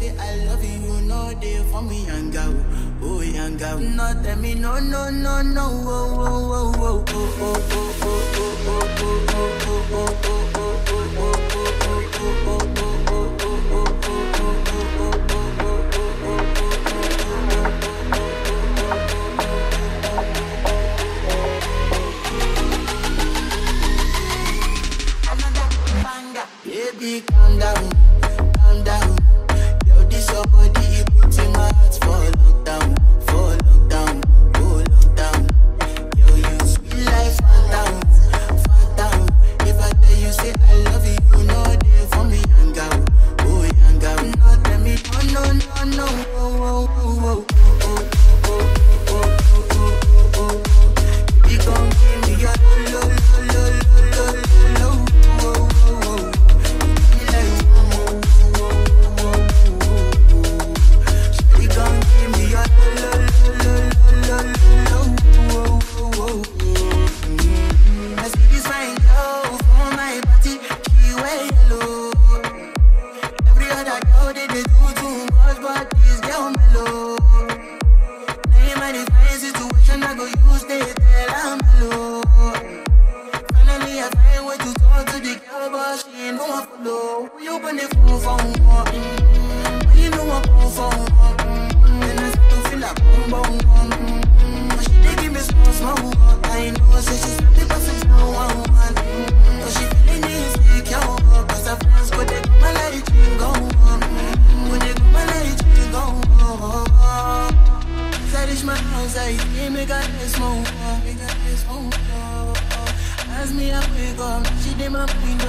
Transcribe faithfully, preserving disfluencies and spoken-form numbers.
say I love you, you know they for me young girl, oh young girl. No tell me no no no no, oh oh oh oh oh oh oh oh oh oh oh oh. Baby, calm down, calm down. Yo, this your body, it puts in my heart for lockdown, for lockdown, oh lockdown. Yo, you sweet life, phantom, phantom. If I tell you, say I love you, you know they for me, young girl, oh young girl. No, tell me, no, no, no, no, oh, oh, oh, oh, oh, oh, oh, oh, oh, oh, oh. You gon' give me your lo, lo, lo, lo, lo, lo, lo. As me, I wake up, she did my queen.